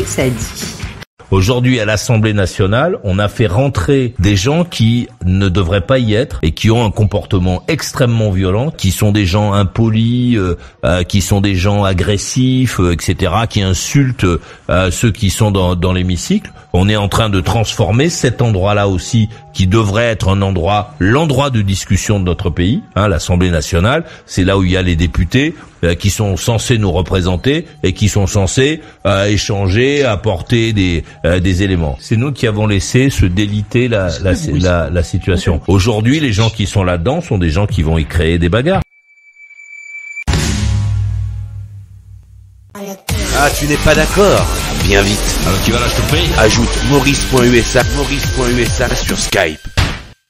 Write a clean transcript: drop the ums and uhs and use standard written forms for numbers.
ça dit. Aujourd'hui, à l'Assemblée nationale, on a fait rentrer des gens qui ne devraient pas y être et qui ont un comportement extrêmement violent, qui sont des gens impolis, qui sont des gens agressifs, etc., qui insultent ceux qui sont dans l'hémicycle. On est en train de transformer cet endroit-là aussi, qui devrait être l'endroit de discussion de notre pays, l'Assemblée nationale. C'est là où il y a les députés qui sont censés nous représenter et qui sont censés échanger, apporter des éléments. C'est nous qui avons laissé se déliter la situation. Aujourd'hui, les gens qui sont là-dedans sont des gens qui vont y créer des bagarres. Ah, tu n'es pas d'accord? Bien vite. Alors tu vas là, je te prie. Ajoute Maurice.usa sur Skype.